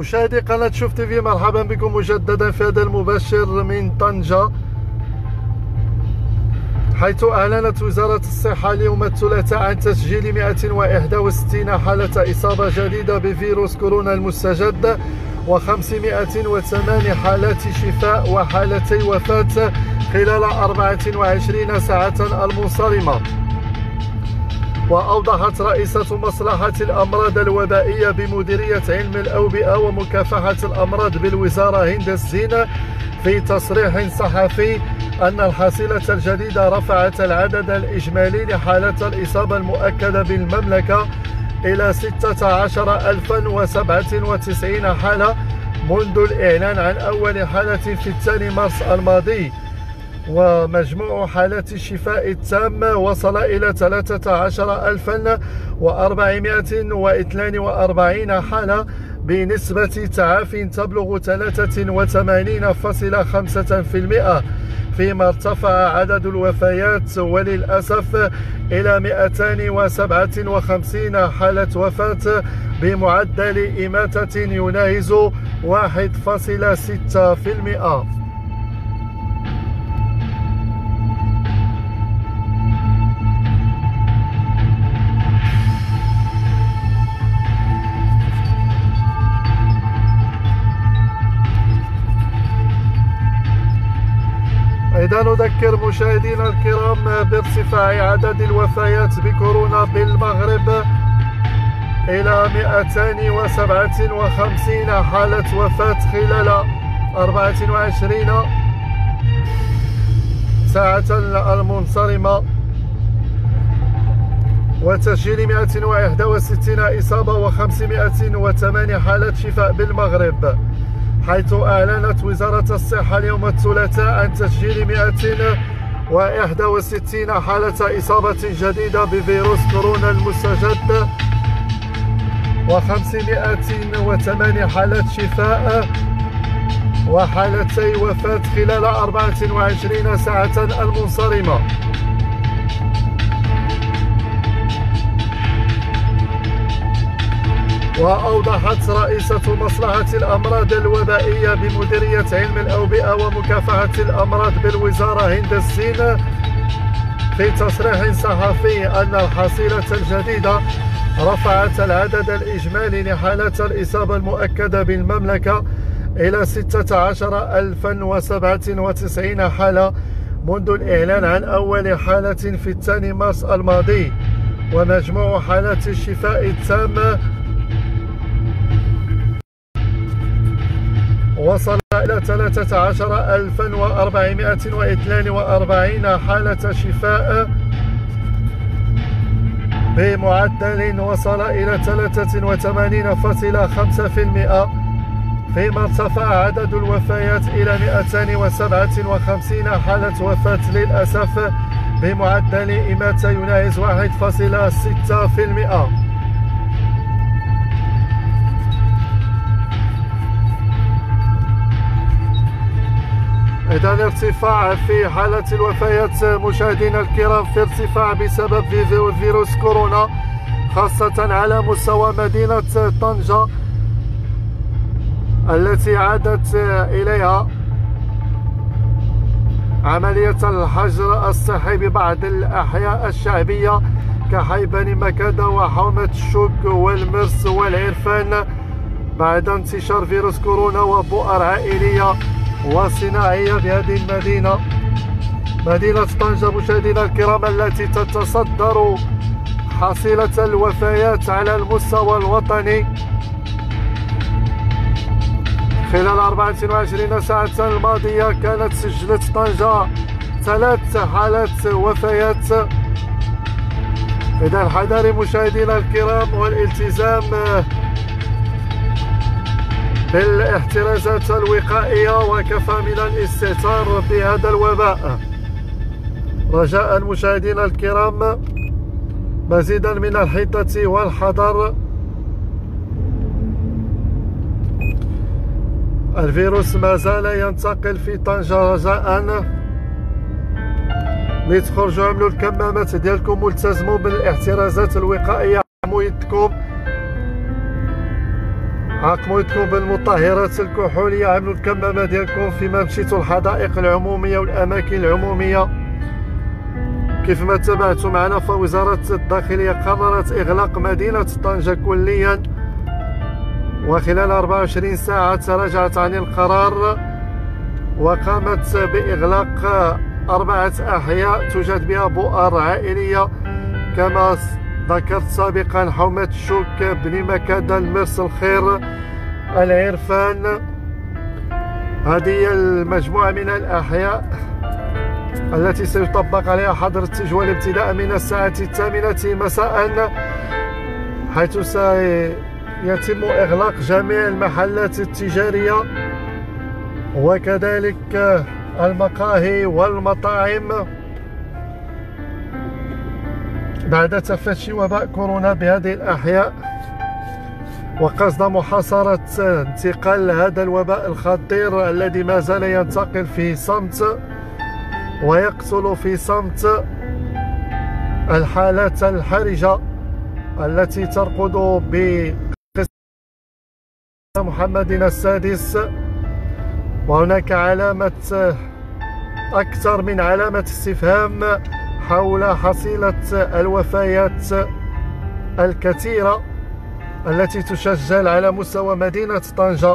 مشاهدي قناة شوف تيفي، مرحبا بكم مجددا في هذا المباشر من طنجة، حيث أعلنت وزارة الصحة اليوم الثلاثاء عن تسجيل 161 حالة إصابة جديدة بفيروس كورونا المستجد و508 حالات شفاء وحالتي وفاة خلال 24 ساعة المنصرمة. وأوضحت رئيسة مصلحة الأمراض الوبائية بمديرية علم الأوبئة ومكافحة الأمراض بالوزارة هند الزين في تصريح صحفي أن الحصيلة الجديدة رفعت العدد الإجمالي لحالات الإصابة المؤكدة بالمملكة إلى 16097 حالة منذ الإعلان عن أول حالة في 2 مارس الماضي. ومجموع حالات الشفاء التام وصل إلى 13442 حالة بنسبة تعافٍ تبلغ 83.5%، فيما ارتفع عدد الوفيات وللأسف إلى 257 حالة وفاة بمعدل إماتة يناهز 1.6%. إذا نذكر مشاهدينا الكرام بارتفاع عدد الوفيات بكورونا بالمغرب إلى 257 حالة وفاة خلال 24 ساعة المنصرمة، وتسجيل 161 إصابة و508 حالة شفاء بالمغرب، حيث أعلنت وزارة الصحة اليوم الثلاثاء عن تسجيل 161 حالة إصابة جديدة بفيروس كورونا المستجد و508 حالات شفاء وحالتي وفاة خلال 24 ساعة المنصرمة. وأوضحت رئيسة مصلحة الأمراض الوبائية بمديرية علم الأوبئة ومكافحة الأمراض بالوزارة هند الزين في تصريح صحفي أن الحصيلة الجديدة رفعت العدد الإجمالي لحالات الإصابة المؤكدة بالمملكة إلى 16097 حالة منذ الإعلان عن أول حالة في 2 مارس الماضي. ومجموع حالات الشفاء التام وصل إلى 13442 حالة شفاء بمعدل وصل إلى 83.5%، فيما ارتفع عدد الوفيات إلى 257 حالة وفاة للأسف بمعدل إماتة يناهز 1.6%. إذا ارتفاع في حالة الوفيات مشاهدينا الكرام، في ارتفاع بسبب فيروس كورونا خاصة على مستوى مدينة طنجة التي عادت إليها عملية الحجر الصحي ببعض الأحياء الشعبية كحي بني مكادة وحومة الشوك والمرس والعرفان بعد انتشار فيروس كورونا وبؤر عائلية وصناعية بهذه المدينة، مدينة طنجة مشاهدينا الكرام، التي تتصدر حصيلة الوفيات على المستوى الوطني. خلال 24 ساعة الماضية كانت سجلت طنجة 3 حالات وفيات. إذا الحذر مشاهدينا الكرام والالتزام بالاحترازات الوقائية وكفى من الاستهتار بهذا الوباء. رجاء مشاهدينا الكرام مزيدا من الحيطة والحذر. الفيروس ما زال ينتقل في طنجة، رجاء ملي تخرجوا عملوا الكمامات ديالكم والتزموا بالاحترازات الوقائية، حموا يدكم، عاقموا يدكم بالمطهرات الكحوليه، عملوا الكمامه ديالكم فيما مشيتوا الحدائق العموميه والاماكن العموميه. كيف ما تابعتوا معنا فوزاره الداخليه قررت اغلاق مدينه طنجه كليا، وخلال 24 ساعه تراجعت عن القرار وقامت باغلاق 4 احياء توجد بها بؤر عائليه كما ذكرت سابقا: حومة الشوك، بني مكادة، المرس الخير، العرفان. هذه هي المجموعة من الأحياء التي سيطبق عليها حظر التجوال ابتداء من الساعة 8 مساء، حيث سيتم إغلاق جميع المحلات التجارية وكذلك المقاهي والمطاعم بعد تفشي وباء كورونا بهذه الأحياء، وقصد محاصرة انتقال هذا الوباء الخطير الذي ما زال ينتقل في صمت ويقتل في صمت الحالات الحرجة التي ترقد بقصة محمد السادس. وهناك علامة أكثر من علامة استفهام حول حصيلة الوفيات الكثيرة التي تسجل على مستوى مدينة طنجة.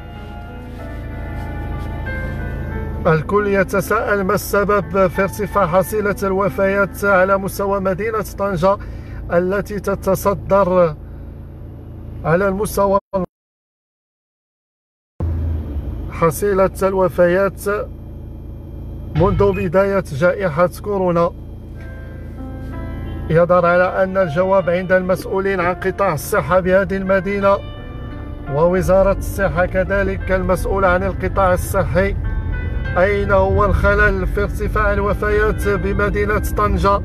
الكل يتساءل ما السبب في ارتفاع حصيلة الوفيات على مستوى مدينة طنجة التي تتصدر على المستوى حصيلة الوفيات منذ بداية جائحة كورونا. يظهر على أن الجواب عند المسؤولين عن قطاع الصحة بهذه المدينة ووزارة الصحة كذلك المسؤول عن القطاع الصحي. أين هو الخلل في ارتفاع الوفيات بمدينة طنجة؟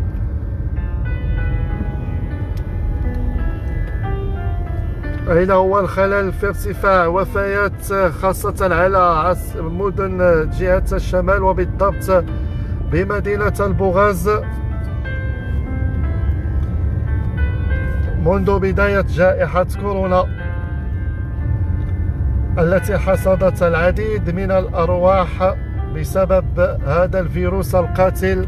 أين هو الخلل في ارتفاع وفيات خاصة على مدن جهة الشمال وبالضبط بمدينة البوغاز منذ بداية جائحة كورونا التي حصدت العديد من الأرواح بسبب هذا الفيروس القاتل؟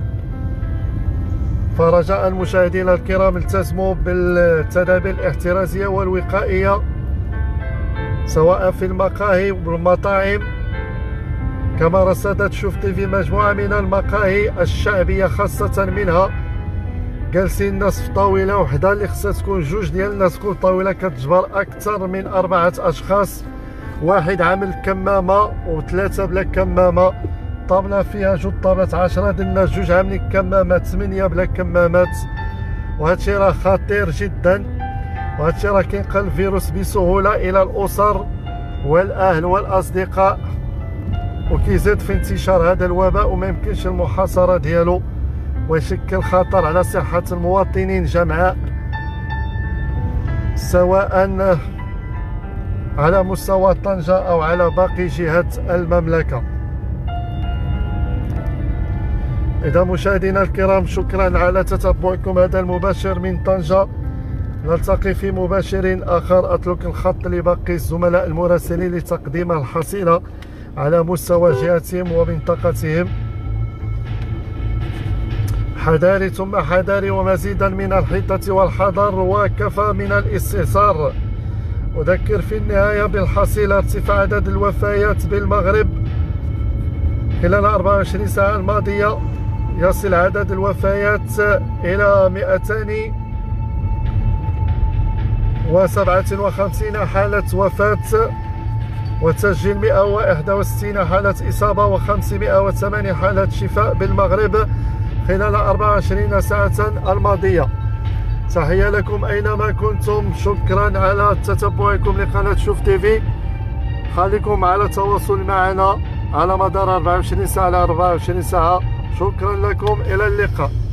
فرجاء المشاهدين الكرام التزموا بالتدابير الاحترازية والوقائية سواء في المقاهي والمطاعم. كما رصدت شوف تيفي مجموعة من المقاهي الشعبية خاصة منها جالسين الناس في طاولة وحدة اللي خصها تكون 2 ديال الناس، كل طاولة كتجبر أكثر من 4 أشخاص، واحد عامل كمامة و3 بلا كمامة، طابلة فيها 2 طابلات 10 ديال الناس، 2 عاملين كمامات، 8 بلا كمامات. وهادشي راه خطير جدا، وهادشي راه كينقل الفيروس بسهولة إلى الأسر والأهل والأصدقاء وكيزيد في انتشار هذا الوباء وما يمكنش المحاصرة ديالو ويشكل خطر على صحة المواطنين جمعاء سواء على مستوى طنجة أو على باقي جهات المملكة. إذا مشاهدينا الكرام شكرا على تتبعكم هذا المباشر من طنجة، نلتقي في مباشر آخر. أترك الخط لباقي الزملاء المراسلين لتقديم الحصيلة على مستوى جهتهم ومنطقتهم. حذاري ثم حذاري ومزيدا من الحيطة والحذر وكفى من الاستئثار. أذكر في النهاية بالحصيلة: ارتفاع عدد الوفيات بالمغرب خلال 24 ساعة الماضية يصل عدد الوفيات إلى 257 حالة وفاة، وتسجيل 161 حالة إصابة و508 حالة شفاء بالمغرب خلال 24 ساعة الماضية. تحية لكم أينما كنتم، شكرا على تتبعكم لقناة شوف تيفي. خليكم على تواصل معنا على مدار 24 ساعة على 24 ساعة. شكرا لكم، إلى اللقاء.